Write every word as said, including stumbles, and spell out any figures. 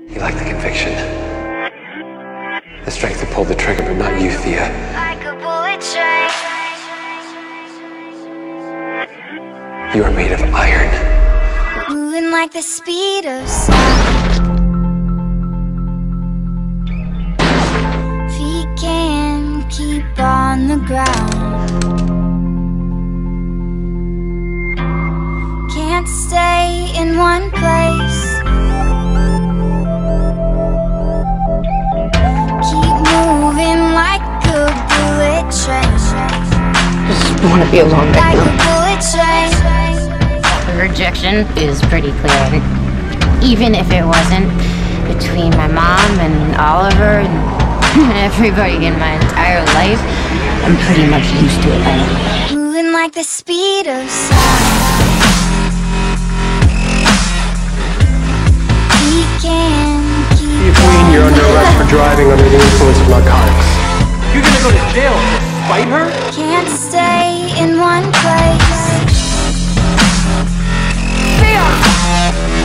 You like the conviction. The strength to pull the trigger, but not you, Thea. Like a bullet train. You are made of iron. Moving like the speed of sound. Feet can't keep on the ground. Can't stay in one place. Keep moving like a bullet train. Just want to be alone right Like now. a bullet train. The rejection is pretty clear. And even if it wasn't, between my mom and Oliver and everybody in my entire life, I'm pretty much used to it by now. Moving like the speed of sound. We can keep Thea Queen, you're under arrest for driving under the influence of narcotics. You're gonna go to jail to fight her? Can't stay in one place. Thea!